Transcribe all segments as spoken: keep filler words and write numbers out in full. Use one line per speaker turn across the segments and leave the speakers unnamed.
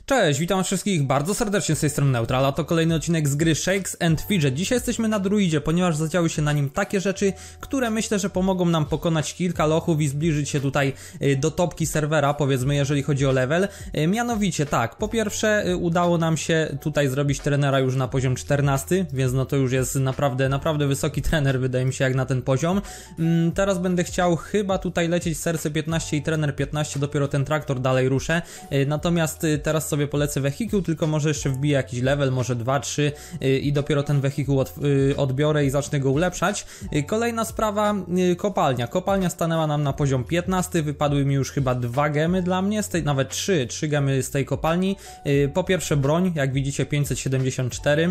Cześć, witam wszystkich bardzo serdecznie z tej strony Neutral, a to kolejny odcinek z gry Shakes and Fidget. Dzisiaj jesteśmy na druidzie, ponieważ zadziały się na nim takie rzeczy, które myślę, że pomogą nam pokonać kilka lochów i zbliżyć się tutaj do topki serwera, powiedzmy, jeżeli chodzi o level. Mianowicie tak, po pierwsze udało nam się tutaj zrobić trenera już na poziom czternasty, więc no to już jest naprawdę, naprawdę wysoki trener, wydaje mi się, jak na ten poziom. Teraz będę chciał chyba tutaj lecieć serce piętnaście i trener piętnaście, dopiero ten traktor dalej ruszę. Natomiast teraz sobie polecę wehikuł, tylko może jeszcze wbiję jakiś level, może dwa trzy i dopiero ten wehikuł od, odbiorę i zacznę go ulepszać. Kolejna sprawa, kopalnia. Kopalnia stanęła nam na poziom piętnasty, wypadły mi już chyba dwa gemy dla mnie, z tej, nawet trzy, trzy gemy z tej kopalni. Po pierwsze broń, jak widzicie pięćset siedemdziesiąt cztery.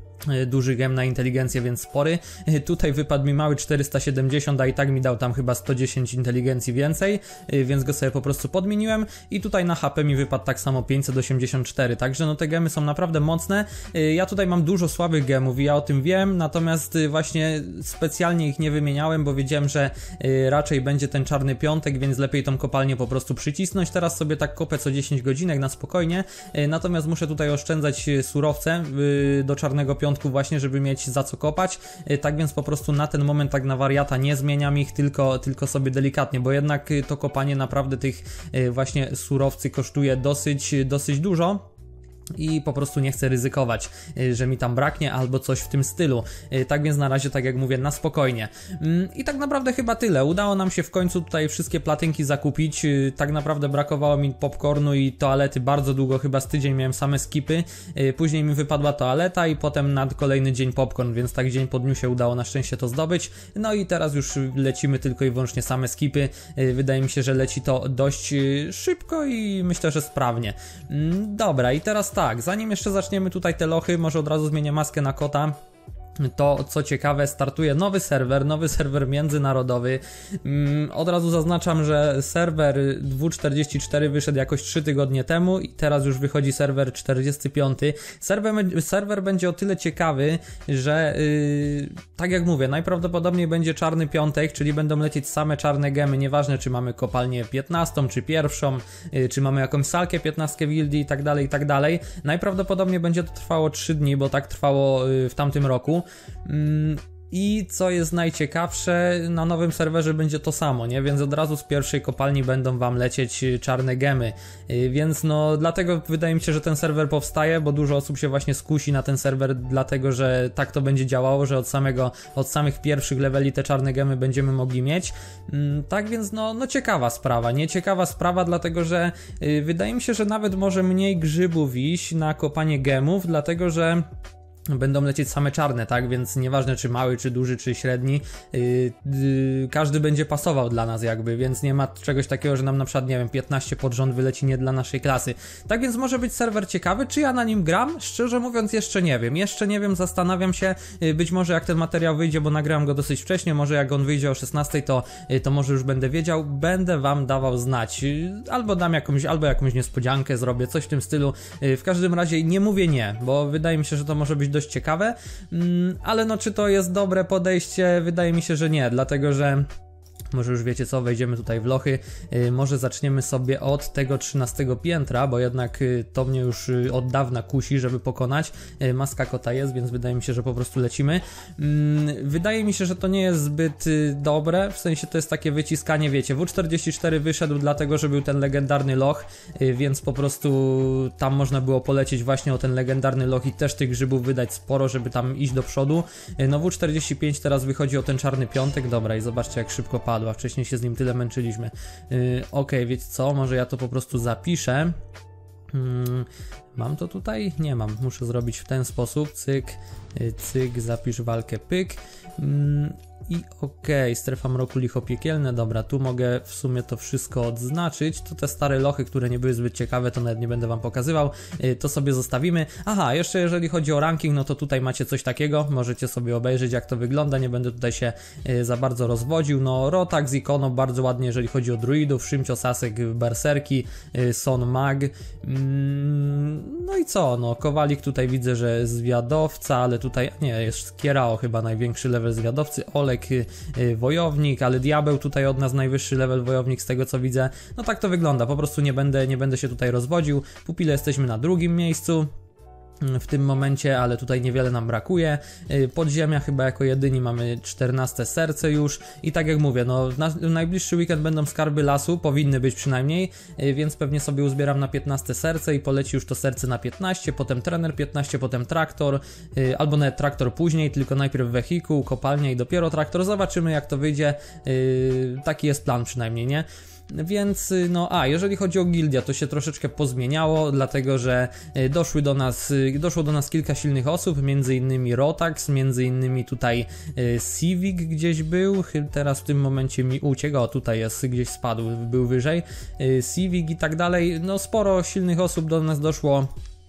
Duży gem na inteligencję, więc spory. Tutaj wypadł mi mały czterysta siedemdziesiąt, a i tak mi dał tam chyba sto dziesięć inteligencji więcej, więc go sobie po prostu podmieniłem. I tutaj na H P mi wypadł tak samo pięćset osiemdziesiąt cztery, także no te gemy są naprawdę mocne. Ja tutaj mam dużo słabych gemów i ja o tym wiem, natomiast właśnie specjalnie ich nie wymieniałem, bo wiedziałem, że raczej będzie ten czarny piątek, więc lepiej tą kopalnię po prostu przycisnąć. Teraz sobie tak kopę co dziesięć godzinek na spokojnie, natomiast muszę tutaj oszczędzać surowce do czarnego piątku właśnie, żeby mieć za co kopać, tak więc po prostu na ten moment tak na wariata nie zmieniam ich, tylko, tylko sobie delikatnie, bo jednak to kopanie naprawdę tych właśnie surowcy kosztuje dosyć, dosyć dużo. I po prostu nie chcę ryzykować, że mi tam braknie albo coś w tym stylu. Tak więc na razie, tak jak mówię, na spokojnie. I tak naprawdę chyba tyle. Udało nam się w końcu tutaj wszystkie platynki zakupić. Tak naprawdę brakowało mi popcornu i toalety bardzo długo, chyba z tydzień miałem same skipy. Później mi wypadła toaleta i potem na kolejny dzień popcorn, więc tak dzień po dniu się udało na szczęście to zdobyć. No i teraz już lecimy tylko i wyłącznie same skipy. Wydaje mi się, że leci to dość szybko i myślę, że sprawnie. Dobra, i teraz tak. Tak, zanim jeszcze zaczniemy tutaj te lochy, może od razu zmienię maskę na kota. To co ciekawe, startuje nowy serwer, nowy serwer międzynarodowy. Mm, od razu zaznaczam, że serwer dwieście czterdzieści cztery wyszedł jakoś trzy tygodnie temu i teraz już wychodzi serwer czterdziesty piąty. Serwer, serwer będzie o tyle ciekawy, że yy, tak jak mówię, najprawdopodobniej będzie czarny piątek, czyli będą lecieć same czarne gemy, nieważne czy mamy kopalnię piętnastą, czy pierwszą, yy, czy mamy jakąś salkę piętnastkę wildy i tak dalej, i tak dalej. Najprawdopodobniej będzie to trwało trzy dni, bo tak trwało yy, w tamtym roku. I co jest najciekawsze, na nowym serwerze będzie to samo, nie? Więc od razu z pierwszej kopalni będą wam lecieć czarne gemy. Więc no dlatego wydaje mi się, że ten serwer powstaje, bo dużo osób się właśnie skusi na ten serwer, dlatego że tak to będzie działało, że od samego, od samych pierwszych leveli te czarne gemy będziemy mogli mieć. Tak więc no, no ciekawa sprawa, nie? Ciekawa sprawa, dlatego że yy, wydaje mi się, że nawet może mniej grzybów iść na kopanie gemów, dlatego że będą lecieć same czarne, tak? Więc nieważne czy mały, czy duży, czy średni, yy, yy, każdy będzie pasował dla nas jakby, więc nie ma czegoś takiego, że nam na przykład, nie wiem, piętnaście pod rząd wyleci nie dla naszej klasy. Tak więc może być serwer ciekawy, czy ja na nim gram? Szczerze mówiąc jeszcze nie wiem, jeszcze nie wiem, zastanawiam się, yy, być może jak ten materiał wyjdzie, bo nagrałem go dosyć wcześnie, może jak on wyjdzie o szesnastej, to, yy, to może już będę wiedział, będę wam dawał znać, yy, albo dam jakąś, albo jakąś niespodziankę zrobię, coś w tym stylu, yy, w każdym razie nie mówię nie, bo wydaje mi się, że to może być dość ciekawe, ale no czy to jest dobre podejście? Wydaje mi się, że nie, dlatego że może już wiecie co, wejdziemy tutaj w lochy, yy, może zaczniemy sobie od tego trzynastego piętra, bo jednak yy, to mnie już yy, od dawna kusi, żeby pokonać. Yy, maska kota jest, więc wydaje mi się, że po prostu lecimy. Yy, wydaje mi się, że to nie jest zbyt yy, dobre, w sensie to jest takie wyciskanie, wiecie, W czterdzieści cztery wyszedł dlatego, że był ten legendarny loch, yy, więc po prostu tam można było polecieć właśnie o ten legendarny loch i też tych grzybów wydać sporo, żeby tam iść do przodu. Yy, no W czterdzieści pięć teraz wychodzi o ten czarny piątek, dobra i zobaczcie jak szybko padł. A wcześniej się z nim tyle męczyliśmy. Yy, ok, wiecie co? Może ja to po prostu zapiszę. Yy, mam to tutaj? Nie mam. Muszę zrobić w ten sposób. Cyk, yy, cyk, zapisz walkę, pyk. Yy, I okej, okay, strefa mroku, licho piekielne, dobra, tu mogę w sumie to wszystko odznaczyć, to te stare lochy, które nie były zbyt ciekawe, to nawet nie będę wam pokazywał, yy, to sobie zostawimy. Aha, jeszcze jeżeli chodzi o ranking, no to tutaj macie coś takiego, możecie sobie obejrzeć jak to wygląda, nie będę tutaj się yy, za bardzo rozwodził. No Rotax, Ikono, bardzo ładnie jeżeli chodzi o druidów, Szymcio, Sasek, Berserki, yy, Son, Mag, yy, no i co, no Kowalik tutaj widzę, że zwiadowca, ale tutaj, nie, jest Kierao chyba największy level zwiadowcy, Olek y, y, wojownik, ale Diabeł tutaj od nas najwyższy level wojownik z tego co widzę. No tak to wygląda, po prostu nie będę, nie będę się tutaj rozwodził. Pupile jesteśmy na drugim miejscu w tym momencie, ale tutaj niewiele nam brakuje. Podziemia chyba jako jedyni mamy czternaste serce już i tak jak mówię, no na, najbliższy weekend będą skarby lasu, powinny być przynajmniej, więc pewnie sobie uzbieram na piętnaste serce i poleci już to serce na piętnaście, potem trener piętnaście, potem traktor, albo nawet traktor później, tylko najpierw wehikuł, kopalnia i dopiero traktor. Zobaczymy jak to wyjdzie, taki jest plan przynajmniej, nie? Więc no, a jeżeli chodzi o gildię, to się troszeczkę pozmieniało, dlatego że doszły do nas, doszło do nas kilka silnych osób, między innymi Rotax, między innymi tutaj Civic gdzieś był, teraz w tym momencie mi uciekł, o tutaj jest, gdzieś spadł, był wyżej, Civic i tak dalej, no sporo silnych osób do nas doszło.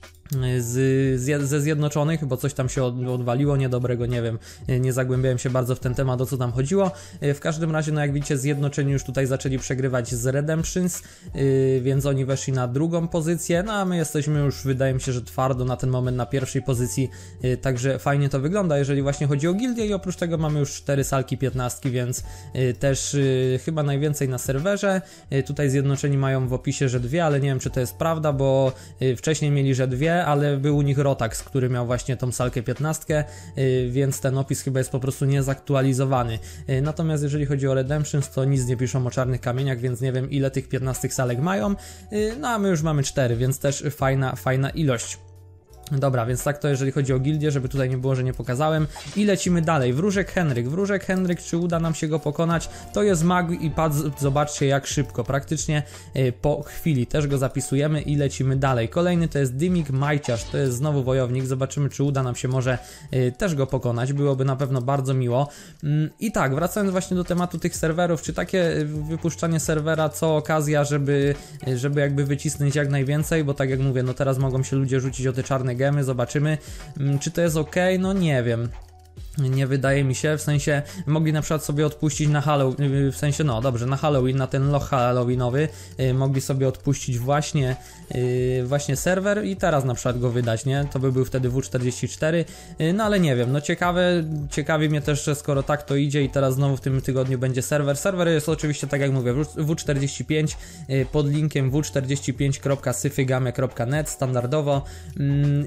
Z, z, ze Zjednoczonych, bo coś tam się od, odwaliło niedobrego, nie wiem, nie zagłębiałem się bardzo w ten temat, o co tam chodziło. W każdym razie, no jak widzicie, Zjednoczeni już tutaj zaczęli przegrywać z Redemptions, yy, więc oni weszli na drugą pozycję, no a my jesteśmy już, wydaje mi się, że twardo na ten moment na pierwszej pozycji, yy, także fajnie to wygląda, jeżeli właśnie chodzi o gildię i oprócz tego mamy już cztery salki piętnastki, więc yy, też yy, chyba najwięcej na serwerze. Yy, tutaj Zjednoczeni mają w opisie, że dwie, ale nie wiem, czy to jest prawda, bo yy, wcześniej mieli, że dwie, ale był u nich Rotax, który miał właśnie tą salkę piętnastkę, yy, więc ten opis chyba jest po prostu niezaktualizowany. Yy, natomiast jeżeli chodzi o Redemptions, to nic nie piszą o czarnych kamieniach, więc nie wiem ile tych piętnastych salek mają, yy, no a my już mamy cztery, więc też fajna, fajna ilość. Dobra, więc tak to jeżeli chodzi o gildię, żeby tutaj nie było, że nie pokazałem. I lecimy dalej. Wróżek Henryk. Wróżek Henryk, czy uda nam się go pokonać? To jest mag i pad, zobaczcie jak szybko, praktycznie y, po chwili też go zapisujemy i lecimy dalej. Kolejny to jest Dymik Majciarz, to jest znowu wojownik. Zobaczymy, czy uda nam się może y, też go pokonać. Byłoby na pewno bardzo miło. Mm, I tak, wracając właśnie do tematu tych serwerów, czy takie wypuszczanie serwera co okazja, żeby, żeby jakby wycisnąć jak najwięcej, bo tak jak mówię, no teraz mogą się ludzie rzucić o te czarne gemy, zobaczymy, czy to jest ok, no nie wiem. Nie wydaje mi się, w sensie mogli na przykład sobie odpuścić na Halloween, w sensie no dobrze, na Halloween, na ten loch halloweenowy yy, mogli sobie odpuścić właśnie yy, właśnie serwer i teraz na przykład go wydać, nie? To by był wtedy W czterdzieści cztery, yy, no ale nie wiem, no ciekawe, ciekawi mnie też, że skoro tak to idzie i teraz znowu w tym tygodniu będzie serwer. Serwer jest oczywiście, tak jak mówię, W czterdzieści pięć yy, pod linkiem w czterdzieści pięć kropka syfygame kropka net standardowo yy,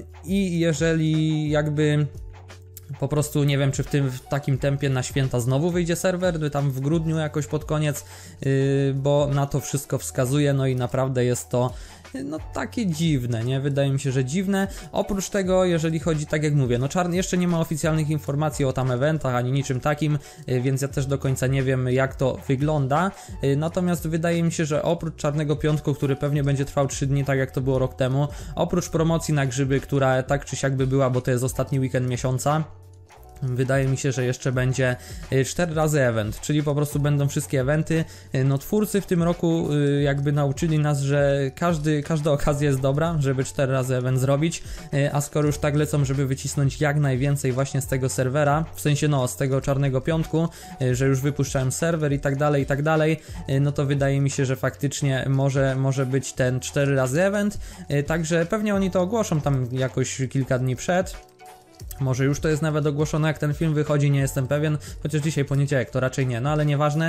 i jeżeli jakby po prostu nie wiem, czy w tym w takim tempie na święta znowu wyjdzie serwer, tam w grudniu jakoś pod koniec, yy, bo na to wszystko wskazuje, no i naprawdę jest to no takie dziwne, nie? Wydaje mi się, że dziwne. Oprócz tego, jeżeli chodzi, tak jak mówię, no czarny jeszcze nie ma oficjalnych informacji o tam eventach, ani niczym takim, yy, więc ja też do końca nie wiem, jak to wygląda. Yy, natomiast wydaje mi się, że oprócz Czarnego Piątku, który pewnie będzie trwał trzy dni, tak jak to było rok temu, oprócz promocji na grzyby, która tak czy siak by była, bo to jest ostatni weekend miesiąca, wydaje mi się, że jeszcze będzie cztery razy event, czyli po prostu będą wszystkie eventy. No twórcy w tym roku jakby nauczyli nas, że każdy, każda okazja jest dobra, żeby cztery razy event zrobić, a skoro już tak lecą, żeby wycisnąć jak najwięcej właśnie z tego serwera, w sensie no z tego Czarnego Piątku, że już wypuszczałem serwer i tak dalej, i tak dalej, no to wydaje mi się, że faktycznie może, może być ten cztery razy event, także pewnie oni to ogłoszą tam jakoś kilka dni przed. Może już to jest nawet ogłoszone, jak ten film wychodzi, nie jestem pewien, chociaż dzisiaj poniedziałek, to raczej nie, no ale nieważne.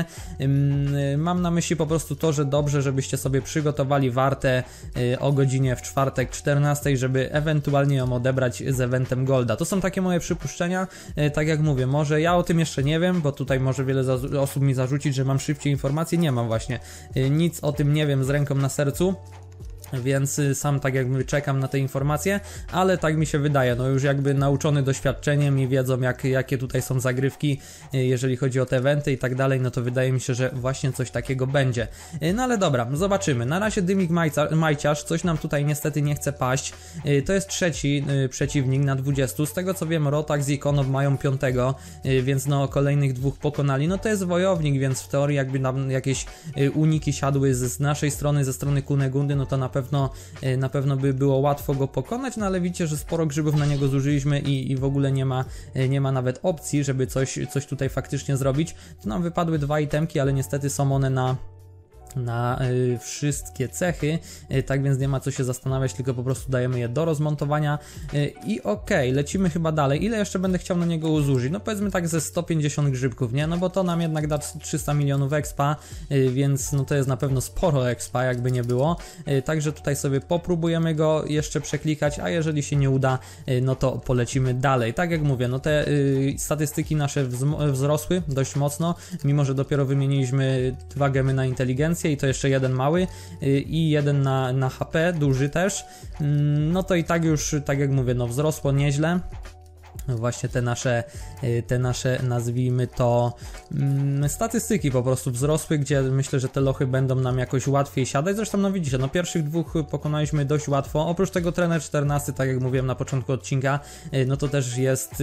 Mam na myśli po prostu to, że dobrze, żebyście sobie przygotowali wartę o godzinie w czwartek czternastej, żeby ewentualnie ją odebrać z eventem Golda. To są takie moje przypuszczenia, tak jak mówię, może ja o tym jeszcze nie wiem, bo tutaj może wiele osób mi zarzucić, że mam szybciej informacje, nie mam właśnie, nic o tym nie wiem z ręką na sercu. Więc sam tak jakby czekam na te informacje, ale tak mi się wydaje, no już jakby nauczony doświadczeniem i wiedzą jak, jakie tutaj są zagrywki, jeżeli chodzi o te eventy i tak dalej, no to wydaje mi się, że właśnie coś takiego będzie. No ale dobra, zobaczymy. Na razie Dymik Majciarz, coś nam tutaj niestety nie chce paść. To jest trzeci przeciwnik na dwudziestu, z tego co wiem Rotax i Konob mają piątego, więc no kolejnych dwóch pokonali. No to jest wojownik, więc w teorii jakby nam jakieś uniki siadły z naszej strony, ze strony Kunegundy, no to na pewno, na pewno by było łatwo go pokonać, no ale widzicie, że sporo grzybów na niego zużyliśmy i, i w ogóle nie ma, nie ma nawet opcji, żeby coś, coś tutaj faktycznie zrobić. Tu nam wypadły dwa itemki, ale niestety są one na na y, wszystkie cechy, y, tak więc nie ma co się zastanawiać, tylko po prostu dajemy je do rozmontowania y, i okej, okay, lecimy chyba dalej. Ile jeszcze będę chciał na niego zużyć? No powiedzmy tak ze sto pięćdziesiąt grzybków, nie? No bo to nam jednak da trzysta milionów expa, y, więc no to jest na pewno sporo expa, jakby nie było, y, także tutaj sobie popróbujemy go jeszcze przeklikać, a jeżeli się nie uda, y, no to polecimy dalej. Tak jak mówię, no te y, statystyki nasze wzrosły dość mocno, mimo że dopiero wymieniliśmy dwa gemy na inteligencję i to jeszcze jeden mały i jeden na, na H P, duży też, no to i tak już, tak jak mówię, no wzrosło nieźle. Właśnie te nasze, te nasze, nazwijmy to, mm, statystyki po prostu wzrosły, gdzie myślę, że te lochy będą nam jakoś łatwiej siadać. Zresztą no widzicie, no pierwszych dwóch pokonaliśmy dość łatwo. Oprócz tego trener czternasty, tak jak mówiłem na początku odcinka, no to też jest,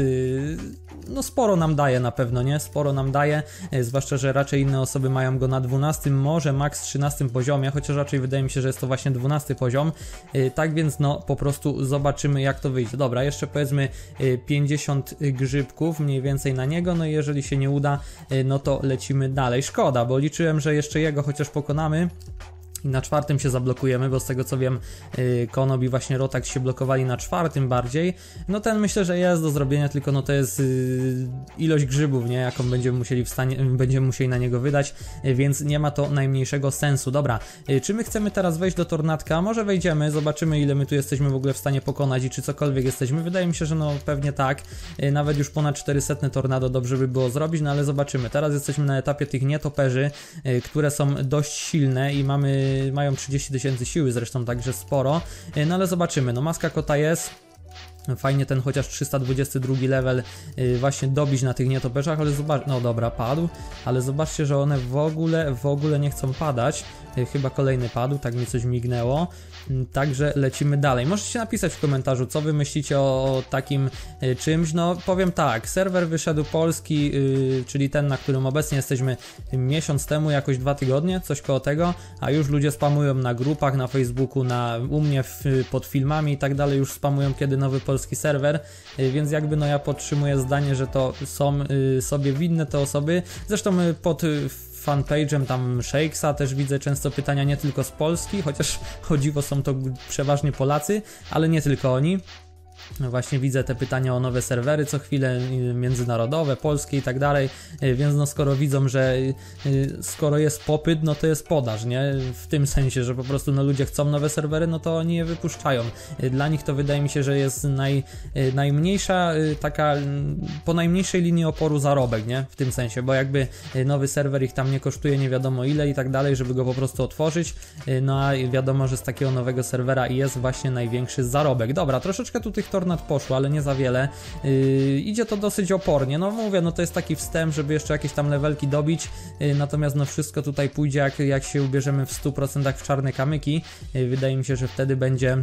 no sporo nam daje na pewno, nie? Sporo nam daje, zwłaszcza, że raczej inne osoby mają go na dwunastym, może max trzynastym poziomie, chociaż raczej wydaje mi się, że jest to właśnie dwunasty poziom. Tak więc no po prostu zobaczymy, jak to wyjdzie. Dobra, jeszcze powiedzmy pięćdziesiąt grzybków mniej więcej na niego, no i jeżeli się nie uda, no to lecimy dalej. Szkoda, bo liczyłem, że jeszcze jego chociaż pokonamy i na czwartym się zablokujemy, bo z tego co wiem, yy, Konob i właśnie Rotax się blokowali na czwartym bardziej. No ten myślę, że jest do zrobienia, tylko no to jest yy, ilość grzybów, nie? Jaką będziemy musieli w stanie, będziemy musieli na niego wydać, yy, więc nie ma to najmniejszego sensu. Dobra, yy, czy my chcemy teraz wejść do Tornadka? Może wejdziemy, zobaczymy, ile my tu jesteśmy w ogóle w stanie pokonać i czy cokolwiek jesteśmy. Wydaje mi się, że no pewnie tak. Yy, nawet już ponad czterysta tornado dobrze by było zrobić, no ale zobaczymy. Teraz jesteśmy na etapie tych nietoperzy, yy, które są dość silne i mamy mają trzydzieści tysięcy siły zresztą, także sporo, no ale zobaczymy, no maska kota jest, fajnie ten chociaż trzysta dwudziesty drugi level yy, właśnie dobić na tych nietoperzach, ale zobacz, no dobra, padł, ale zobaczcie, że one w ogóle, w ogóle nie chcą padać, yy, chyba kolejny padł, tak mi coś mignęło. Także lecimy dalej. Możecie napisać w komentarzu, co wy myślicie o, o takim y, czymś. No powiem tak, serwer wyszedł polski, y, czyli ten, na którym obecnie jesteśmy miesiąc temu, jakoś dwa tygodnie, coś koło tego, a już ludzie spamują na grupach, na Facebooku, na, u mnie w, pod filmami i tak dalej, już spamują kiedy nowy polski serwer, y, więc jakby no ja podtrzymuję zdanie, że to są y, sobie winne te osoby. Zresztą y, pod y, fanpage'em tam Shakesa też widzę często pytania nie tylko z Polski, chociaż o dziwo są to przeważnie Polacy, ale nie tylko oni. No właśnie widzę te pytania o nowe serwery co chwilę, międzynarodowe, polskie i tak dalej, więc no skoro widzą, że skoro jest popyt, no to jest podaż, nie? W tym sensie, że po prostu no ludzie chcą nowe serwery, no to oni je wypuszczają. Dla nich to wydaje mi się, że jest naj, najmniejsza taka, po najmniejszej linii oporu zarobek, nie? W tym sensie, bo jakby nowy serwer ich tam nie kosztuje nie wiadomo ile i tak dalej, żeby go po prostu otworzyć, no a wiadomo, że z takiego nowego serwera jest właśnie największy zarobek. Dobra, troszeczkę tu tych tornad poszło, ale nie za wiele. Yy, idzie to dosyć opornie, no mówię, no to jest taki wstęp, żeby jeszcze jakieś tam levelki dobić, yy, natomiast no wszystko tutaj pójdzie, jak, jak się ubierzemy w stu procentach w czarne kamyki. Yy, wydaje mi się, że wtedy będzie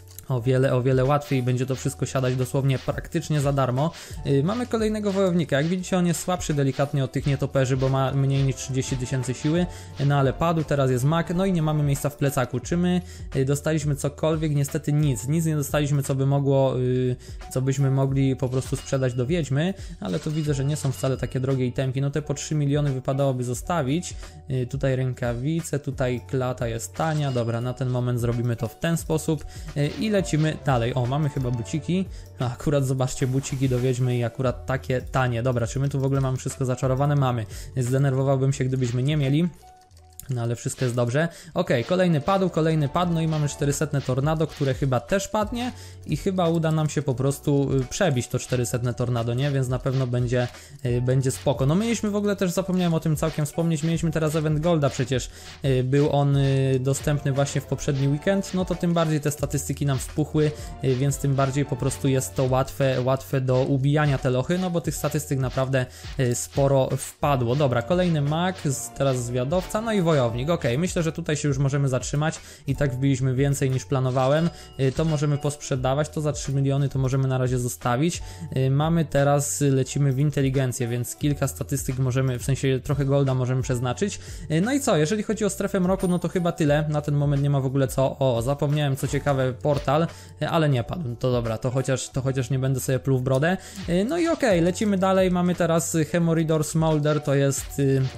o wiele, o wiele łatwiej, będzie to wszystko siadać dosłownie praktycznie za darmo. Yy, mamy kolejnego wojownika, jak widzicie on jest słabszy delikatnie od tych nietoperzy, bo ma mniej niż trzydzieści tysięcy siły, no ale padł, teraz jest mak, no i nie mamy miejsca w plecaku. Czy my yy, dostaliśmy cokolwiek? Niestety nic, nic nie dostaliśmy, co by mogło, yy, co byśmy mogli po prostu sprzedać do wiedźmy, ale tu widzę, że nie są wcale takie drogie itemki, no te po trzy miliony wypadałoby zostawić. Yy, tutaj rękawice, tutaj klata jest tania, dobra, na ten moment zrobimy to w ten sposób. Yy, ile lecimy dalej. O, mamy chyba buciki. Akurat zobaczcie, buciki do wiedźmy i akurat takie tanie. Dobra, czy my tu w ogóle mamy wszystko zaczarowane? Mamy. Zdenerwowałbym się, gdybyśmy nie mieli. No ale wszystko jest dobrze. Ok, kolejny padł, kolejny padł, no i mamy czterysta tornado, które chyba też padnie i chyba uda nam się po prostu przebić to czterysta tornado, nie? Więc na pewno będzie, yy, będzie spoko. No mieliśmy w ogóle też, zapomniałem o tym całkiem wspomnieć, mieliśmy teraz event Golda przecież, yy, był on yy, dostępny właśnie w poprzedni weekend, no to tym bardziej te statystyki nam spuchły, yy, więc tym bardziej po prostu jest to łatwe, łatwe do ubijania te lochy, no bo tych statystyk naprawdę yy, sporo wpadło. Dobra, kolejny mag, teraz zwiadowca, no i wojownik. Ok, myślę, że tutaj się już możemy zatrzymać i tak wbiliśmy więcej niż planowałem, to możemy posprzedawać, to za trzy miliony to możemy na razie zostawić. Mamy teraz, lecimy w inteligencję, więc kilka statystyk możemy, w sensie trochę golda możemy przeznaczyć. No i co, jeżeli chodzi o strefę mroku, no to chyba tyle, na ten moment nie ma w ogóle co. O, zapomniałem co ciekawe, portal, ale nie padł, to dobra, to chociaż, to chociaż nie będę sobie pluł w brodę. No i ok, lecimy dalej, mamy teraz Hemoridor Smolder, to jest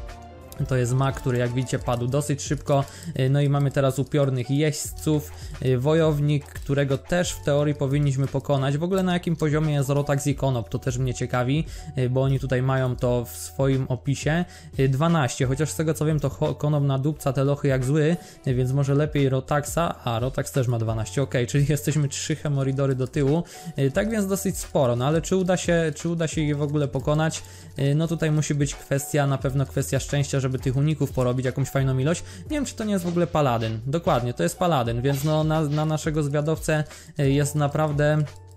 To jest mag, który jak widzicie padł dosyć szybko. No i mamy teraz upiornych jeźdźców, wojownik, którego też w teorii powinniśmy pokonać. W ogóle na jakim poziomie jest Rotax i Konop, to też mnie ciekawi, bo oni tutaj mają to w swoim opisie. dwanaście, chociaż z tego co wiem to Konop nadupca te lochy jak zły, więc może lepiej Rotaxa, a Rotax też ma dwanaście, ok, czyli jesteśmy trzy Hemoridory do tyłu, tak więc dosyć sporo, no ale czy uda się, czy uda się je w ogóle pokonać? No tutaj musi być kwestia, na pewno kwestia szczęścia, żeby tych uników porobić jakąś fajną ilość. Nie wiem, czy to nie jest w ogóle paladyn. Dokładnie, to jest paladyn, więc no na, na naszego zwiadowcę jest naprawdę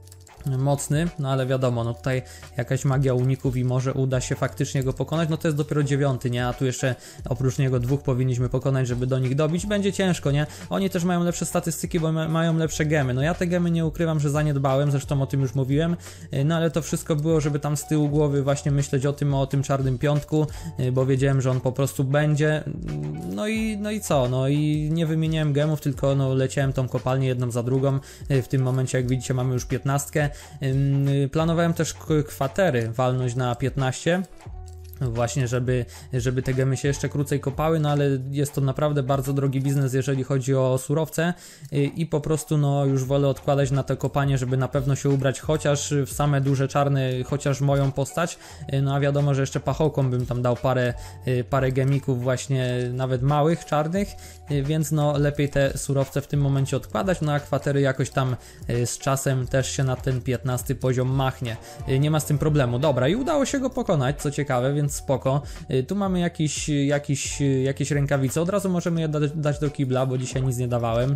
mocny, no ale wiadomo, no tutaj jakaś magia uników i może uda się faktycznie go pokonać, no to jest dopiero dziewiąty, nie, a tu jeszcze oprócz niego dwóch powinniśmy pokonać, żeby do nich dobić, będzie ciężko, nie, oni też mają lepsze statystyki, bo ma mają lepsze gemy, no ja te gemy nie ukrywam, że zaniedbałem, zresztą o tym już mówiłem, no ale to wszystko było, żeby tam z tyłu głowy właśnie myśleć o tym, o tym czarnym piątku, bo wiedziałem, że on po prostu będzie, no i, no i co, no i nie wymieniałem gemów, tylko no leciałem tą kopalnię jedną za drugą, w tym momencie jak widzicie mamy już piętnastkę. Planowałem też kwatery walnąć na piętnaście. Właśnie, żeby, żeby te gemy się jeszcze krócej kopały, no ale jest to naprawdę bardzo drogi biznes, jeżeli chodzi o surowce i, i po prostu no już wolę odkładać na to kopanie, żeby na pewno się ubrać chociaż w same duże czarne, chociaż moją postać, no a wiadomo, że jeszcze pachołkom bym tam dał parę, parę gemików właśnie nawet małych, czarnych, więc no lepiej te surowce w tym momencie odkładać, no a kwatery jakoś tam z czasem też się na ten piętnasty poziom machnie, nie ma z tym problemu. Dobra, i udało się go pokonać, co ciekawe, więc spoko. Tu mamy jakiś, jakiś, jakieś rękawice, od razu możemy je dać, dać do kibla, bo dzisiaj nic nie dawałem.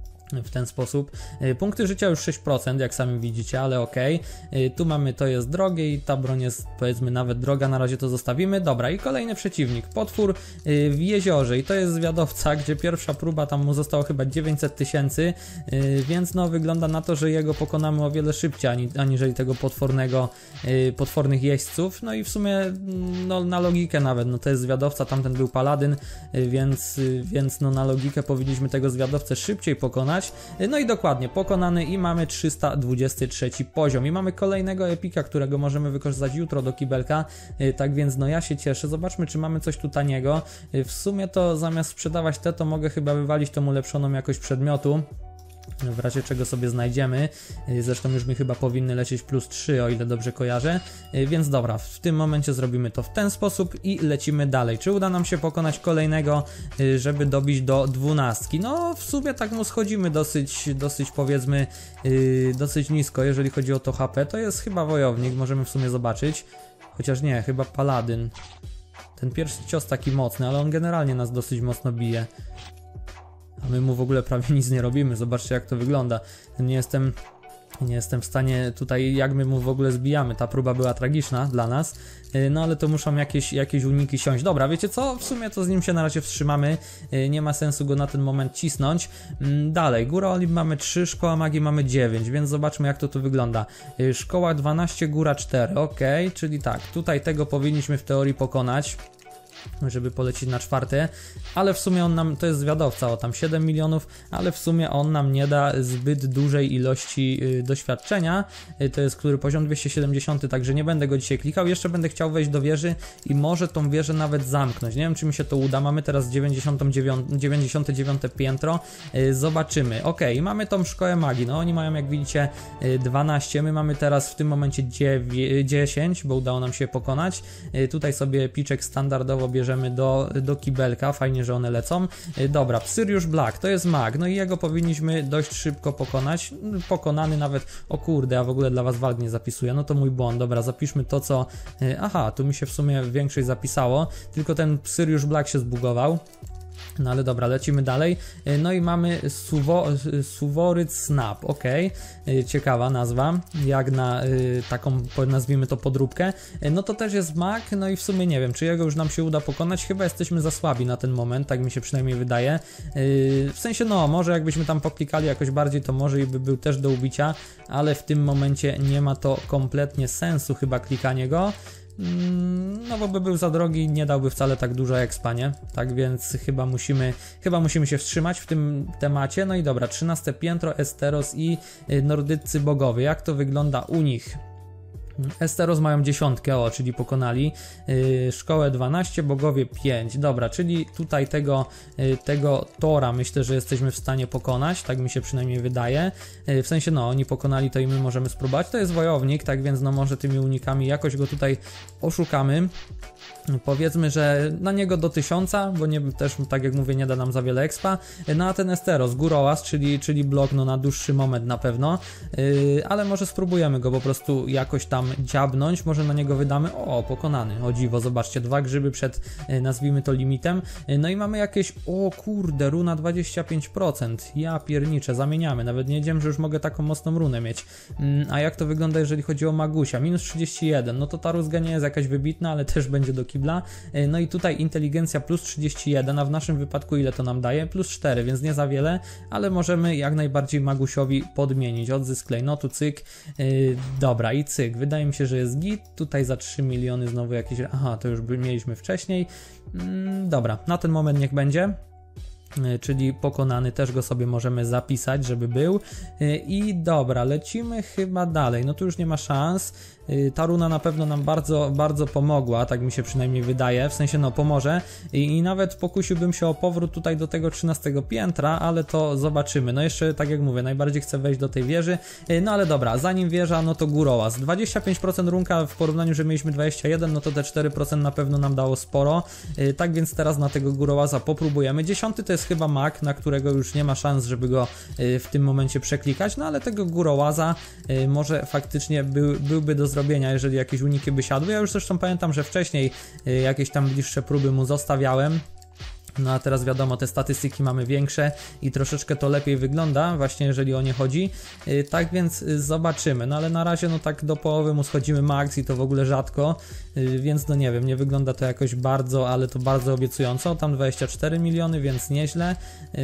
W ten sposób. Punkty życia już sześć procent, jak sami widzicie, ale ok. Tu mamy, to jest drogie i ta broń jest powiedzmy nawet droga, na razie to zostawimy. Dobra, i kolejny przeciwnik, potwór w jeziorze i to jest zwiadowca, gdzie pierwsza próba tam mu zostało chyba dziewięćset tysięcy, więc no wygląda na to, że jego pokonamy o wiele szybciej aniżeli tego potwornego, potwornych jeźdźców. No i w sumie no, na logikę nawet, no to jest zwiadowca, tamten był paladyn, więc, więc no na logikę powinniśmy tego zwiadowcę szybciej pokonać. No i dokładnie, pokonany i mamy trzysta dwudziesty trzeci poziom i mamy kolejnego epika, którego możemy wykorzystać jutro do kibelka, tak więc no ja się cieszę. Zobaczmy, czy mamy coś tu taniego. W sumie to zamiast sprzedawać te, to mogę chyba wywalić tą ulepszoną jakość przedmiotu, w razie czego sobie znajdziemy, zresztą już mi chyba powinny lecieć plus trzy, o ile dobrze kojarzę, więc dobra, w tym momencie zrobimy to w ten sposób i lecimy dalej. Czy uda nam się pokonać kolejnego, żeby dobić do dwunastki? No w sumie tak mu schodzimy dosyć, dosyć powiedzmy, dosyć nisko, jeżeli chodzi o to H P, to jest chyba wojownik, możemy w sumie zobaczyć, chociaż nie, chyba paladyn. Ten pierwszy cios taki mocny, ale on generalnie nas dosyć mocno bije. A my mu w ogóle prawie nic nie robimy, zobaczcie jak to wygląda. Nie jestem, nie jestem w stanie tutaj, jak my mu w ogóle zbijamy, ta próba była tragiczna dla nas, no ale to muszą jakieś, jakieś uniki siąść. Dobra, wiecie co, w sumie to z nim się na razie wstrzymamy, nie ma sensu go na ten moment cisnąć. Dalej, Góra Olimp mamy trzy, Szkoła Magii mamy dziewięć, więc zobaczmy jak to tu wygląda. Szkoła dwanaście, Góra cztery, ok, czyli tak, tutaj tego powinniśmy w teorii pokonać, żeby polecieć na czwarte, ale w sumie on nam, to jest zwiadowca, o tam siedem milionów, ale w sumie on nam nie da zbyt dużej ilości y, doświadczenia, y, to jest który poziom dwieście siedemdziesiąt, także nie będę go dzisiaj klikał, jeszcze będę chciał wejść do wieży i może tą wieżę nawet zamknąć, nie wiem czy mi się to uda, mamy teraz dziewięćdziesiąte dziewiąte piętro, y, zobaczymy, ok, mamy tą Szkołę Magii, no oni mają jak widzicie y, dwanaście, my mamy teraz w tym momencie dziesięć, bo udało nam się pokonać, y, tutaj sobie piczek standardowo bierzemy do, do kibelka, fajnie, że one lecą. Dobra, Syriusz Black, to jest mag, no i jego powinniśmy dość szybko pokonać, pokonany nawet, o kurde, a w ogóle dla was walk nie zapisuję, no to mój błąd, dobra, zapiszmy to co, aha, tu mi się w sumie większość zapisało, tylko ten Syriusz Black się zbugował. No ale dobra, lecimy dalej. No i mamy Suwo, Suworyt Snap, ok, ciekawa nazwa, jak na y, taką, nazwijmy to podróbkę. No to też jest mag, no i w sumie nie wiem, czy jego już nam się uda pokonać, chyba jesteśmy za słabi na ten moment, tak mi się przynajmniej wydaje. Y, w sensie no, może jakbyśmy tam poklikali jakoś bardziej, to może i by był też do ubicia, ale w tym momencie nie ma to kompletnie sensu chyba klikanie go. No bo by był za drogi i nie dałby wcale tak dużo expa, nie? Tak więc chyba musimy, chyba musimy się wstrzymać w tym temacie. No i dobra, trzynaste piętro, Esteros i nordyccy bogowie. Jak to wygląda u nich? Esteros mają dziesiątkę, o, czyli pokonali. Yy, szkołę dwanaście, bogowie pięć. Dobra, czyli tutaj tego, yy, tego Tora myślę, że jesteśmy w stanie pokonać, tak mi się przynajmniej wydaje. Yy, w sensie, no, oni pokonali, to i my możemy spróbować. To jest wojownik, tak więc no może tymi unikami jakoś go tutaj oszukamy. Powiedzmy, że na niego do tysiąca, bo nie, też tak jak mówię, nie da nam za wiele expa. No a ten Esteros, Górołaz, czyli, czyli blok no, na dłuższy moment na pewno, yy, ale może spróbujemy go po prostu jakoś tam dziabnąć, może na niego wydamy, o, pokonany, o dziwo, zobaczcie, dwa grzyby przed, yy, nazwijmy to limitem, yy, no i mamy jakieś, o kurde, runa dwadzieścia pięć procent, ja pierniczę, zamieniamy, nawet nie wiedziałem, że już mogę taką mocną runę mieć. Yy, a jak to wygląda, jeżeli chodzi o Magusia, minus trzydzieści jeden, no to ta rózga nie jest jakaś wybitna, ale też będzie do kibla. No i tutaj inteligencja plus trzydzieści jeden, a w naszym wypadku ile to nam daje? Plus cztery, więc nie za wiele, ale możemy jak najbardziej Magusiowi podmienić. Odzysk klejnotu, cyk. Yy, dobra i cyk. Wydaje mi się, że jest git. Tutaj za trzy miliony znowu jakieś... Aha, to już by mieliśmy wcześniej. Yy, dobra, na ten moment niech będzie. Czyli pokonany, też go sobie możemy zapisać, żeby był. I dobra, lecimy chyba dalej. No tu już nie ma szans. Ta runa na pewno nam bardzo, bardzo pomogła, tak mi się przynajmniej wydaje, w sensie no pomoże i, i nawet pokusiłbym się o powrót tutaj do tego trzynastego piętra, ale to zobaczymy. No jeszcze tak jak mówię, najbardziej chcę wejść do tej wieży, no ale dobra, zanim wieża, no to Górołaz. dwadzieścia pięć procent runka w porównaniu, że mieliśmy dwadzieścia jeden, no to te cztery procent na pewno nam dało sporo, tak więc teraz na tego Górołaza popróbujemy. Dziesiąty to jest chyba mak, na którego już nie ma szans, żeby go w tym momencie przeklikać, no ale tego Górołaza może faktycznie był, byłby do zrobienia, jeżeli jakieś uniki by siadły. Ja już zresztą pamiętam, że wcześniej jakieś tam bliższe próby mu zostawiałem. No a teraz wiadomo, te statystyki mamy większe i troszeczkę to lepiej wygląda, właśnie jeżeli o nie chodzi. Yy, tak więc yy, zobaczymy, no ale na razie no tak do połowy mu schodzimy max i to w ogóle rzadko, yy, więc no nie wiem, nie wygląda to jakoś bardzo, ale to bardzo obiecująco. Tam dwadzieścia cztery miliony, więc nieźle, yy,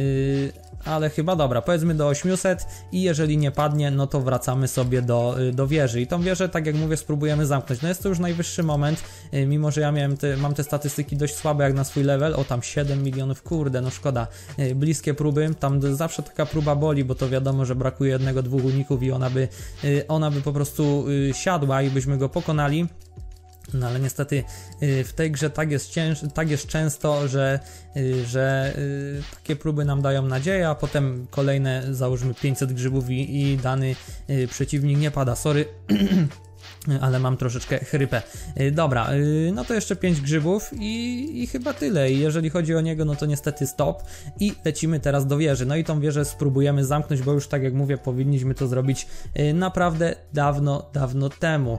ale chyba dobra, powiedzmy do osiemset i jeżeli nie padnie, no to wracamy sobie do, yy, do wieży i tą wieżę, tak jak mówię, spróbujemy zamknąć. No jest to już najwyższy moment, yy, mimo że ja miałem te, mam te statystyki dość słabe jak na swój level, o tam siedem milionów, kurde, no szkoda. Yy, bliskie próby, tam zawsze taka próba boli, bo to wiadomo, że brakuje jednego, dwóch uników i ona by, yy, ona by po prostu yy, siadła i byśmy go pokonali. No ale niestety yy, w tej grze tak jest, cięż, tak jest często, że, yy, że yy, takie próby nam dają nadzieję, a potem kolejne, załóżmy pięćset grzybów i, i dany yy, przeciwnik nie pada. Sorry. Ale mam troszeczkę chrypę. Dobra, no to jeszcze pięć grzybów i, i chyba tyle. I jeżeli chodzi o niego, no to niestety stop. I lecimy teraz do wieży. No i tą wieżę spróbujemy zamknąć, bo już tak jak mówię, powinniśmy to zrobić naprawdę dawno, dawno temu.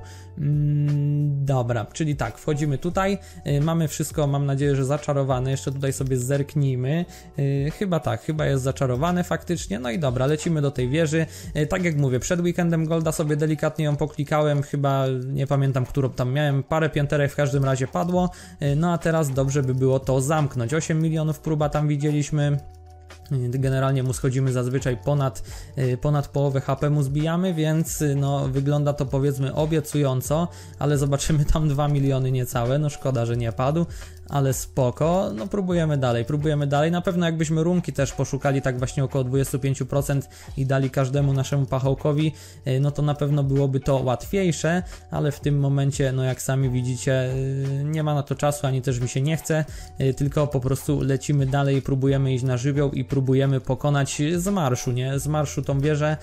Dobra, czyli tak, wchodzimy tutaj. Mamy wszystko, mam nadzieję, że zaczarowane. Jeszcze tutaj sobie zerknijmy. Chyba tak, chyba jest zaczarowane faktycznie. No i dobra, lecimy do tej wieży. Tak jak mówię, przed weekendem Golda sobie delikatnie ją poklikałem. Chyba nie pamiętam, którą tam miałem, parę piąterek w każdym razie padło, no a teraz dobrze by było to zamknąć. osiem milionów próba tam widzieliśmy. Generalnie mu schodzimy zazwyczaj ponad, ponad połowę H P mu zbijamy, więc no wygląda to powiedzmy obiecująco, ale zobaczymy tam dwa miliony niecałe, no szkoda, że nie padł, ale spoko, no próbujemy dalej, próbujemy dalej, na pewno jakbyśmy runki też poszukali tak właśnie około dwadzieścia pięć procent i dali każdemu naszemu pachołkowi, no to na pewno byłoby to łatwiejsze, ale w tym momencie, no jak sami widzicie, nie ma na to czasu, ani też mi się nie chce, tylko po prostu lecimy dalej, próbujemy iść na żywioł i próbujemy pokonać z marszu, nie? Z marszu tą wieżę.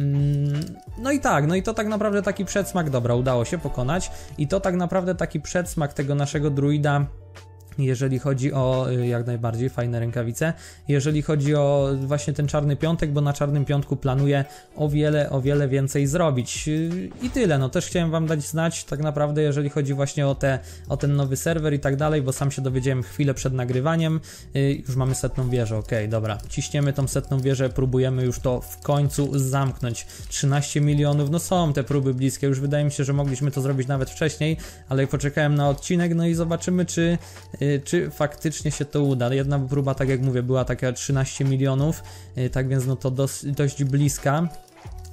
No i tak, no i to tak naprawdę taki przedsmak, dobra, udało się pokonać i to tak naprawdę taki przedsmak tego naszego druida, jeżeli chodzi o, jak najbardziej, fajne rękawice, jeżeli chodzi o właśnie ten czarny piątek, bo na czarnym piątku planuję o wiele, o wiele więcej zrobić i tyle, no też chciałem wam dać znać tak naprawdę, jeżeli chodzi właśnie o, te, o ten nowy serwer i tak dalej, bo sam się dowiedziałem chwilę przed nagrywaniem, już mamy setną wieżę, okej, okay, dobra, ciśniemy tą setną wieżę, próbujemy już to w końcu zamknąć, trzynaście milionów, no są te próby bliskie, już wydaje mi się, że mogliśmy to zrobić nawet wcześniej, ale poczekałem na odcinek, no i zobaczymy, czy czy faktycznie się to uda. Jedna próba, tak jak mówię, była taka trzynaście milionów, tak więc no to dość, dość bliska.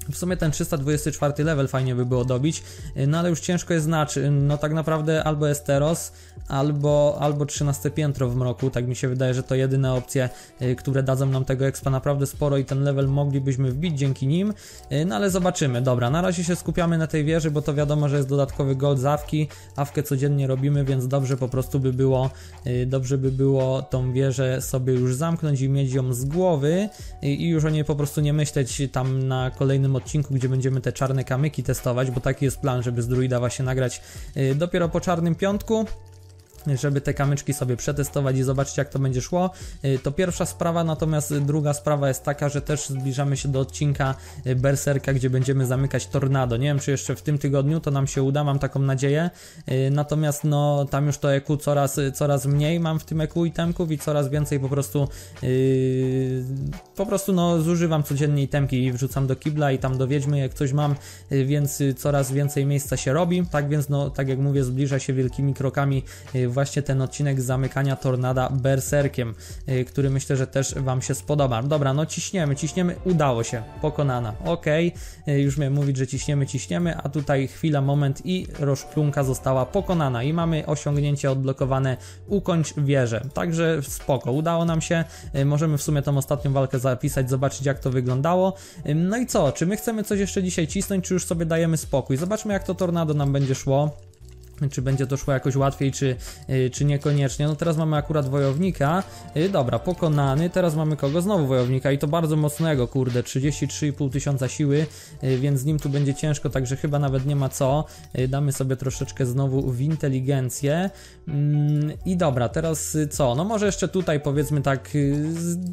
W sumie ten trzysta dwudziesty czwarty level fajnie by było dobić, no ale już ciężko jest znać, no tak naprawdę albo Esteros, albo, albo trzynaste piętro w mroku, tak mi się wydaje, że to jedyne opcje, które dadzą nam tego expa naprawdę sporo i ten level moglibyśmy wbić dzięki nim, no ale zobaczymy. Dobra, na razie się skupiamy na tej wieży, bo to wiadomo, że jest dodatkowy gold z awki, awkę codziennie robimy, więc dobrze po prostu by było, dobrze by było tą wieżę sobie już zamknąć i mieć ją z głowy i już o niej po prostu nie myśleć tam na kolejnym odcinku, gdzie będziemy te czarne kamyki testować, bo taki jest plan, żeby z druida właśnie nagrać yy, dopiero po czarnym piątku, żeby te kamyczki sobie przetestować i zobaczyć, jak to będzie szło. To pierwsza sprawa, natomiast druga sprawa jest taka, że też zbliżamy się do odcinka Berserka, gdzie będziemy zamykać Tornado. Nie wiem, czy jeszcze w tym tygodniu to nam się uda, mam taką nadzieję, natomiast no tam już to E Q coraz, coraz mniej mam w tym E Q itemków i coraz więcej po prostu yy, po prostu no zużywam codziennie itemki i wrzucam do kibla i tam do wiedźmy, jak coś mam, więc coraz więcej miejsca się robi, tak więc no, tak jak mówię, zbliża się wielkimi krokami właśnie ten odcinek zamykania Tornada Berserkiem, yy, który myślę, że też wam się spodoba. Dobra, no ciśniemy, ciśniemy, udało się, pokonana, ok, yy, już miałem mówić, że ciśniemy, ciśniemy, a tutaj chwila, moment i rozplunka została pokonana i mamy osiągnięcie odblokowane, ukończ wieżę, także spoko, udało nam się, yy, możemy w sumie tą ostatnią walkę zapisać, zobaczyć, jak to wyglądało. Yy, no i co, czy my chcemy coś jeszcze dzisiaj cisnąć, czy już sobie dajemy spokój? Zobaczmy, jak to Tornado nam będzie szło. Czy będzie to szło jakoś łatwiej, czy, yy, czy niekoniecznie. No teraz mamy akurat wojownika, yy, dobra, pokonany, teraz mamy kogo? Znowu wojownika i to bardzo mocnego, kurde, trzydzieści trzy i pół tysiąca siły, yy, więc z nim tu będzie ciężko, także chyba nawet nie ma co, yy, damy sobie troszeczkę znowu w inteligencję yy, i dobra, teraz yy, co? No może jeszcze tutaj powiedzmy tak yy,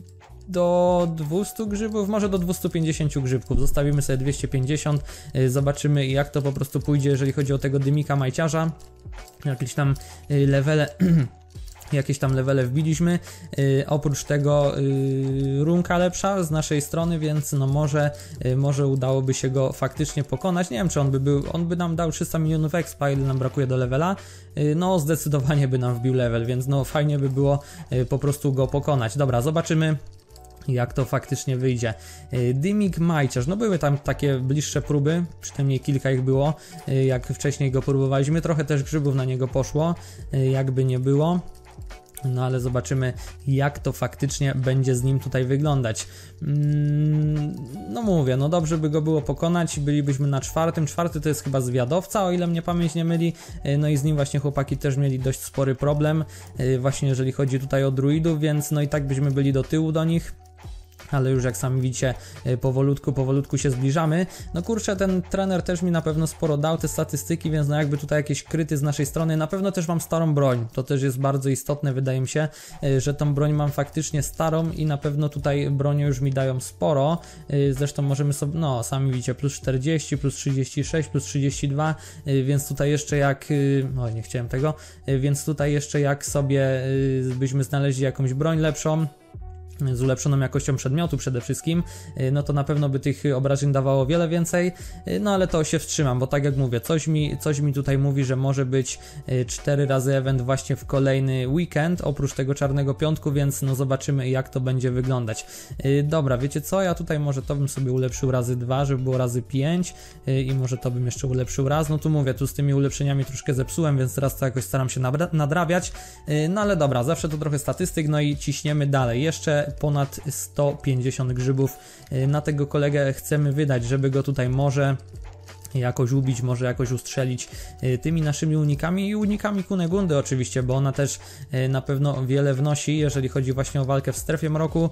do dwustu grzybów, może do dwustu pięćdziesięciu grzybków, zostawimy sobie dwieście pięćdziesiąt, yy, zobaczymy, jak to po prostu pójdzie, jeżeli chodzi o tego dymika majciarza, jakieś tam yy, levele jakieś tam levele wbiliśmy, yy, oprócz tego yy, runka lepsza z naszej strony, więc no może, yy, może udałoby się go faktycznie pokonać. Nie wiem, czy on by był, on by nam dał trzysta milionów expa, ile nam brakuje do levela, yy, no zdecydowanie by nam wbił level, więc no fajnie by było yy, po prostu go pokonać. Dobra, zobaczymy, jak to faktycznie wyjdzie. Dymik majciarz, no były tam takie bliższe próby, przynajmniej kilka ich było, jak wcześniej go próbowaliśmy, trochę też grzybów na niego poszło, jakby nie było. No ale zobaczymy, jak to faktycznie będzie z nim tutaj wyglądać. Mm, no mówię, no dobrze by go było pokonać, bylibyśmy na czwartym. Czwarty to jest chyba zwiadowca, o ile mnie pamięć nie myli. No i z nim właśnie chłopaki też mieli dość spory problem, właśnie jeżeli chodzi tutaj o druidów, więc no i tak byśmy byli do tyłu do nich. Ale już jak sami widzicie, powolutku, powolutku się zbliżamy. No kurczę, ten trener też mi na pewno sporo dał te statystyki, więc no jakby tutaj jakieś kryty z naszej strony, na pewno też mam starą broń, to też jest bardzo istotne, wydaje mi się, że tą broń mam faktycznie starą i na pewno tutaj bronie już mi dają sporo, zresztą możemy sobie, no sami widzicie, plus czterdzieści, plus trzydzieści sześć, plus trzydzieści dwa, więc tutaj jeszcze jak, no nie chciałem tego, więc tutaj jeszcze jak sobie byśmy znaleźli jakąś broń lepszą, z ulepszoną jakością przedmiotu przede wszystkim, no to na pewno by tych obrażeń dawało wiele więcej, no ale to się wstrzymam, bo tak jak mówię, coś mi, coś mi tutaj mówi, że może być cztery razy event właśnie w kolejny weekend, oprócz tego czarnego piątku, więc no zobaczymy, jak to będzie wyglądać. Dobra, wiecie co, ja tutaj może to bym sobie ulepszył razy dwa, żeby było razy pięć i może to bym jeszcze ulepszył raz, no tu mówię, tu z tymi ulepszeniami troszkę zepsułem, więc teraz to jakoś staram się nadrabiać, no ale dobra, zawsze to trochę statystyk, no i ciśniemy dalej, jeszcze ponad sto pięćdziesiąt grzybów na tego kolegę chcemy wydać, żeby go tutaj może jakoś ubić, może jakoś ustrzelić tymi naszymi unikami i unikami Kunegundy oczywiście, bo ona też na pewno wiele wnosi, jeżeli chodzi właśnie o walkę w strefie mroku.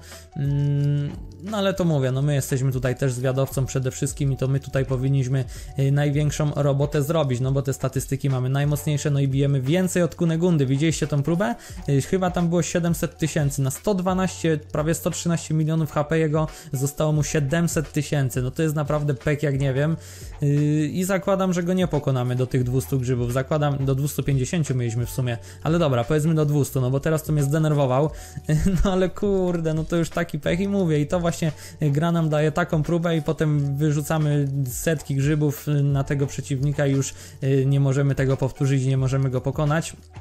No ale to mówię, no my jesteśmy tutaj też zwiadowcą przede wszystkim i to my tutaj powinniśmy największą robotę zrobić, no bo te statystyki mamy najmocniejsze, no i bijemy więcej od Kunegundy. Widzieliście tą próbę? Chyba tam było siedemset tysięcy, na sto dwanaście, prawie sto trzynaście milionów H P jego zostało mu siedemset tysięcy, no to jest naprawdę pek jak nie wiem. I zakładam, że go nie pokonamy do tych dwustu grzybów, zakładam, do dwustu pięćdziesięciu mieliśmy w sumie, ale dobra, powiedzmy do dwustu, no bo teraz to mnie zdenerwował, no ale kurde, no to już taki pech i mówię, i to właśnie gra nam daje taką próbę i potem wyrzucamy setki grzybów na tego przeciwnika i już nie możemy tego powtórzyć, nie możemy go pokonać.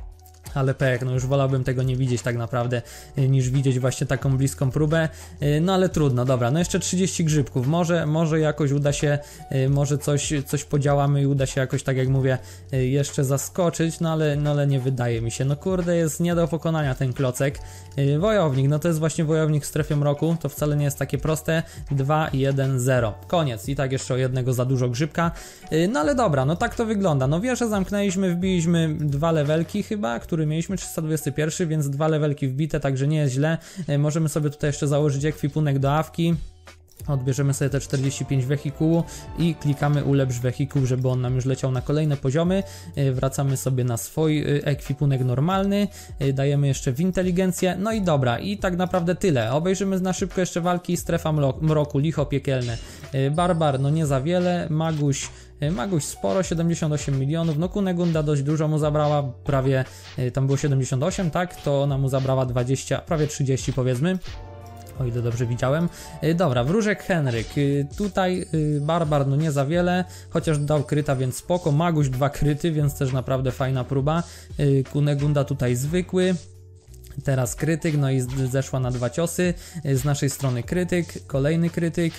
Ale pech, no już wolałbym tego nie widzieć tak naprawdę, niż widzieć właśnie taką bliską próbę, no ale trudno, dobra, no jeszcze trzydzieści grzybków, może, może jakoś uda się, może coś, coś podziałamy i uda się jakoś, tak jak mówię, jeszcze zaskoczyć, no ale, no ale nie wydaje mi się, no kurde, jest nie do pokonania ten klocek. Wojownik, no to jest właśnie wojownik w strefie mroku, to wcale nie jest takie proste, dwa, jeden, zero, koniec, i tak jeszcze o jednego za dużo grzybka, no ale dobra, no tak to wygląda, no wieżę zamknęliśmy, wbiliśmy dwa levelki chyba, które mieliśmy, trzysta dwadzieścia jeden, więc dwa levelki wbite, także nie jest źle. Możemy sobie tutaj jeszcze założyć ekwipunek do awki. Odbierzemy sobie te czterdzieści pięć wehikułu i klikamy ulepsz wehikuł, żeby on nam już leciał na kolejne poziomy. Wracamy sobie na swój ekwipunek normalny, dajemy jeszcze w inteligencję, no i dobra, i tak naprawdę tyle. Obejrzymy na szybko jeszcze walki, strefa mroku, licho piekielne, barbar, no nie za wiele, maguś, Maguś sporo, siedemdziesiąt osiem milionów, no Kunegunda dość dużo mu zabrała, prawie, tam było siedemdziesiąt osiem, tak, to ona mu zabrała dwadzieścia, prawie trzydzieści powiedzmy. O ile dobrze widziałem. Dobra, wróżek Henryk. Tutaj barbar no nie za wiele, chociaż dał kryta, więc spoko. Maguś dwa kryty, więc też naprawdę fajna próba. Kunegunda tutaj zwykły. Teraz krytyk, no i zeszła na dwa ciosy. Z naszej strony krytyk, kolejny krytyk.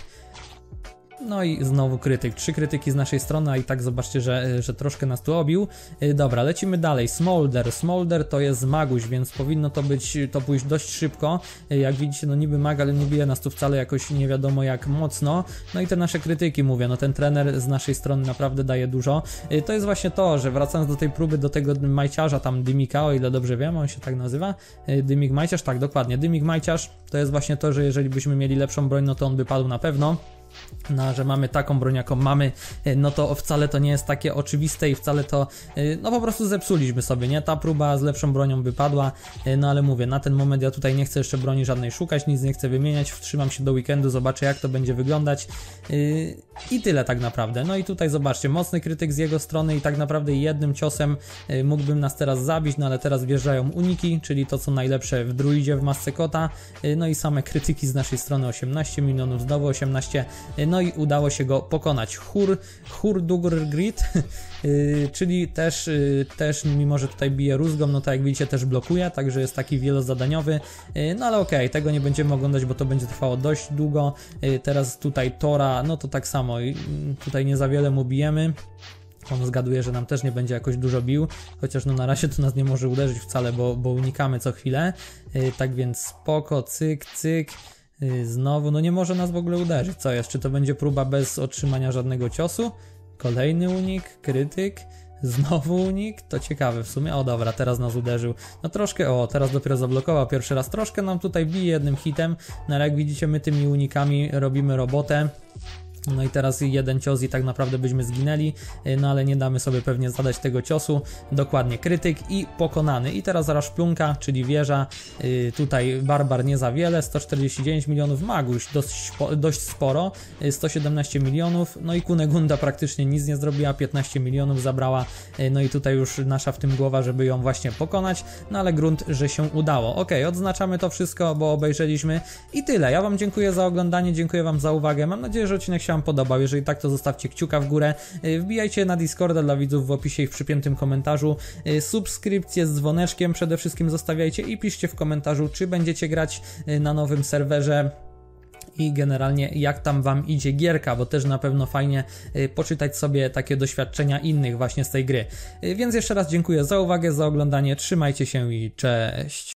No i znowu krytyk, trzy krytyki z naszej strony, a i tak zobaczcie, że, że troszkę nas tu obił. Dobra, lecimy dalej, Smolder, Smolder to jest maguś, więc powinno to być, to pójść dość szybko. Jak widzicie, no niby mag, ale nie bije nas tu wcale jakoś nie wiadomo jak mocno. No i te nasze krytyki, mówię, no ten trener z naszej strony naprawdę daje dużo. To jest właśnie to, że wracając do tej próby, do tego majciarza tam Dymika, o ile dobrze wiem, on się tak nazywa, Dymik Majciarz, tak dokładnie, Dymik Majciarz, to jest właśnie to, że jeżeli byśmy mieli lepszą broń, no to on by padł na pewno. No, że mamy taką broń, jaką mamy, no to wcale to nie jest takie oczywiste i wcale to, no po prostu zepsuliśmy sobie, nie? Ta próba z lepszą bronią wypadła, no ale mówię, na ten moment ja tutaj nie chcę jeszcze broni żadnej szukać, nic nie chcę wymieniać, wstrzymam się do weekendu, zobaczę jak to będzie wyglądać i tyle tak naprawdę. No i tutaj zobaczcie, mocny krytyk z jego strony i tak naprawdę jednym ciosem mógłbym nas teraz zabić, no ale teraz wjeżdżają uniki, czyli to co najlepsze w druidzie, w masce kota, no i same krytyki z naszej strony osiemnaście milionów, znowu osiemnaście. No i udało się go pokonać. Hur, Hurdugr-Grid, yy, czyli też, yy, też mimo, że tutaj bije rózgą, no to jak widzicie też blokuje, także jest taki wielozadaniowy, yy, no ale okej, okay, tego nie będziemy oglądać, bo to będzie trwało dość długo. Yy, teraz tutaj Tora, no to tak samo, yy, tutaj nie za wiele mu bijemy. On zgaduje, że nam też nie będzie jakoś dużo bił, chociaż no na razie to nas nie może uderzyć wcale, bo, bo unikamy co chwilę, yy, tak więc spoko, cyk, cyk. Znowu, no nie może nas w ogóle uderzyć. Co jest? Czy to będzie próba bez otrzymania żadnego ciosu? Kolejny unik, krytyk, znowu unik, to ciekawe w sumie. O dobra, teraz nas uderzył. No troszkę, o teraz dopiero zablokował pierwszy raz. Troszkę nam tutaj bije jednym hitem, no ale jak widzicie my tymi unikami robimy robotę. No i teraz jeden cios i tak naprawdę byśmy zginęli, no ale nie damy sobie pewnie zadać tego ciosu. Dokładnie, krytyk i pokonany. I teraz Raszplunka, czyli wieża, yy, tutaj barbar nie za wiele, sto czterdzieści dziewięć milionów, maguś dość, dość sporo, sto siedemnaście milionów, no i Kunegunda praktycznie nic nie zrobiła, piętnaście milionów zabrała, yy, no i tutaj już nasza w tym głowa, żeby ją właśnie pokonać, no ale grunt, że się udało. Ok, odznaczamy to wszystko, bo obejrzeliśmy i tyle. Ja wam dziękuję za oglądanie, dziękuję wam za uwagę, mam nadzieję, że odcinek się wam podobał. Jeżeli tak, to zostawcie kciuka w górę, wbijajcie na Discorda dla widzów w opisie i w przypiętym komentarzu, subskrypcję z dzwoneczkiem przede wszystkim zostawiajcie i piszcie w komentarzu, czy będziecie grać na nowym serwerze i generalnie jak tam wam idzie gierka, bo też na pewno fajnie poczytać sobie takie doświadczenia innych właśnie z tej gry. Więc jeszcze raz dziękuję za uwagę, za oglądanie, trzymajcie się i cześć!